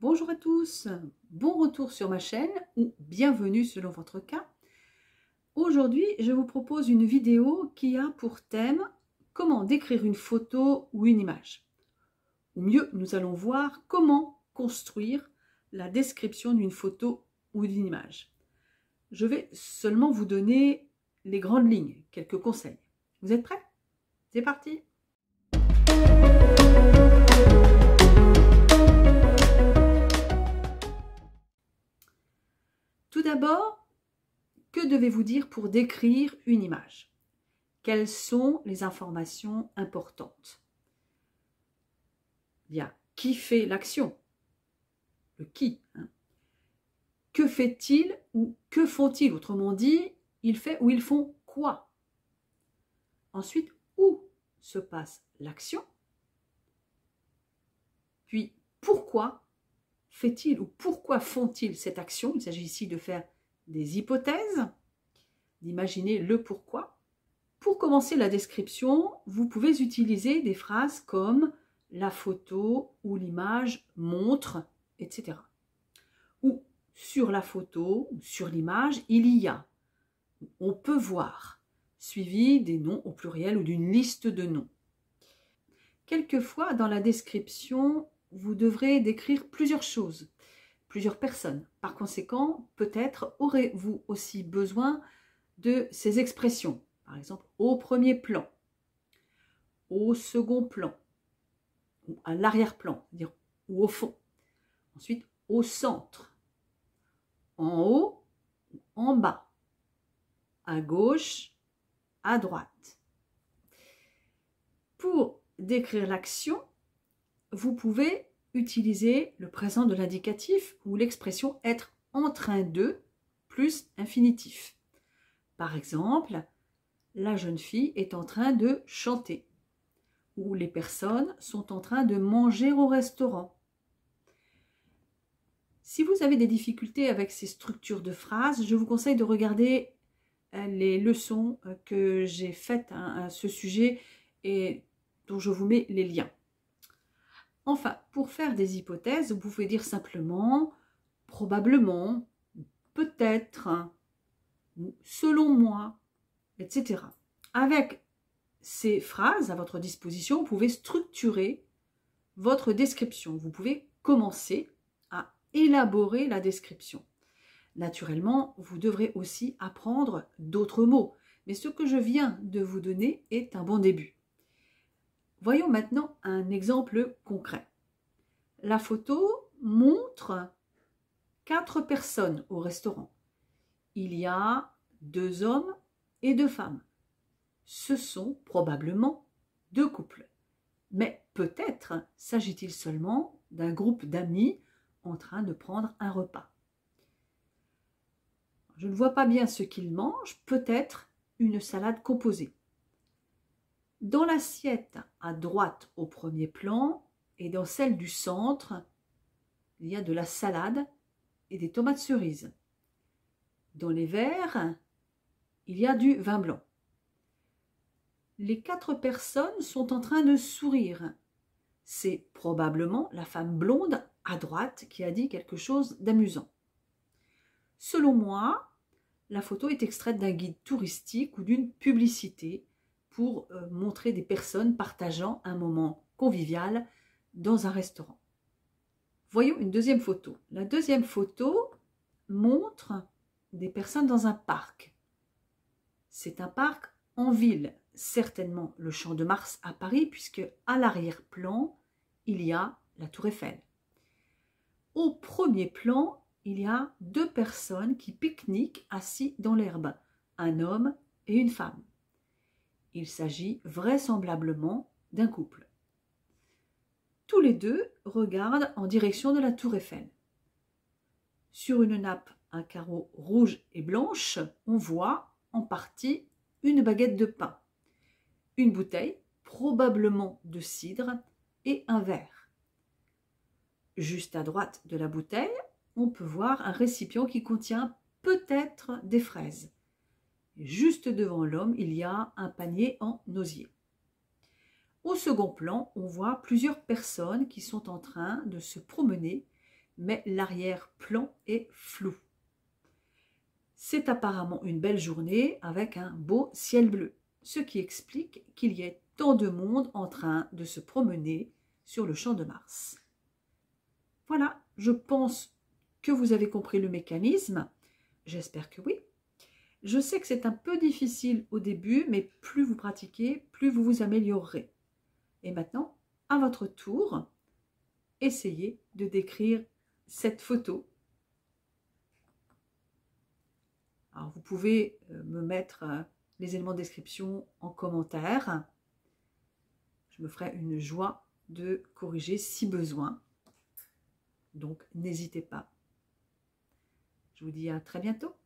Bonjour à tous, bon retour sur ma chaîne ou bienvenue selon votre cas. Aujourd'hui, je vous propose une vidéo qui a pour thème comment décrire une photo ou une image. Ou mieux, nous allons voir comment construire la description d'une photo ou d'une image. Je vais seulement vous donner les grandes lignes, quelques conseils. Vous êtes prêts? C'est parti! Tout d'abord, que devez-vous dire pour décrire une image? Quelles sont les informations importantes? Bien, qui fait l'action? Le qui. Que fait-il ou que font-ils? Autrement dit, il fait ou ils font quoi? Ensuite, où se passe l'action? Puis, pourquoi fait-il ou pourquoi font-ils cette action? Il s'agit ici de faire des hypothèses, d'imaginer le pourquoi. Pour commencer la description, vous pouvez utiliser des phrases comme la photo ou l'image montre, etc. Ou sur la photo ou sur l'image, il y a, on peut voir, suivi des noms au pluriel ou d'une liste de noms. Quelquefois, dans la description, vous devrez décrire plusieurs choses, plusieurs personnes. Par conséquent, peut-être aurez-vous aussi besoin de ces expressions. Par exemple, au premier plan, au second plan, ou à l'arrière-plan, c'est-à-dire ou au fond. Ensuite, au centre, en haut, en bas, à gauche, à droite. Pour décrire l'action, vous pouvez utiliser le présent de l'indicatif ou l'expression être en train de plus infinitif. Par exemple, la jeune fille est en train de chanter ou les personnes sont en train de manger au restaurant. Si vous avez des difficultés avec ces structures de phrases, je vous conseille de regarder les leçons que j'ai faites à ce sujet et dont je vous mets les liens. Enfin, pour faire des hypothèses, vous pouvez dire simplement probablement, peut-être, selon moi, etc. Avec ces phrases à votre disposition, vous pouvez structurer votre description. Vous pouvez commencer à élaborer la description. Naturellement, vous devrez aussi apprendre d'autres mots, mais ce que je viens de vous donner est un bon début. Voyons maintenant un exemple concret. La photo montre 4 personnes au restaurant. Il y a 2 hommes et 2 femmes. Ce sont probablement 2 couples. Mais peut-être s'agit-il seulement d'un groupe d'amis en train de prendre un repas. Je ne vois pas bien ce qu'ils mangent, peut-être une salade composée. Dans l'assiette à droite au premier plan et dans celle du centre, il y a de la salade et des tomates cerises. Dans les verres, il y a du vin blanc. Les 4 personnes sont en train de sourire. C'est probablement la femme blonde à droite qui a dit quelque chose d'amusant. Selon moi, la photo est extraite d'un guide touristique ou d'une publicité pour montrer des personnes partageant un moment convivial dans un restaurant. Voyons une deuxième photo. La deuxième photo montre des personnes dans un parc. C'est un parc en ville, certainement le Champ de Mars à Paris, puisque à l'arrière-plan, il y a la Tour Eiffel. Au premier plan, il y a 2 personnes qui pique-niquent assis dans l'herbe, un homme et une femme. Il s'agit vraisemblablement d'un couple. Tous les 2 regardent en direction de la Tour Eiffel. Sur une nappe à carreaux rouge et blanche, on voit en partie une baguette de pain, une bouteille, probablement de cidre, et un verre. Juste à droite de la bouteille, on peut voir un récipient qui contient peut-être des fraises. Juste devant l'homme, il y a un panier en osier. Au second plan, on voit plusieurs personnes qui sont en train de se promener, mais l'arrière-plan est flou. C'est apparemment une belle journée avec un beau ciel bleu, ce qui explique qu'il y ait tant de monde en train de se promener sur le champ de Mars. Voilà, je pense que vous avez compris le mécanisme. J'espère que oui. Je sais que c'est un peu difficile au début, mais plus vous pratiquez, plus vous vous améliorerez. Et maintenant, à votre tour, essayez de décrire cette photo. Alors, vous pouvez me mettre les éléments de description en commentaire. Je me ferai une joie de corriger si besoin. Donc, n'hésitez pas. Je vous dis à très bientôt.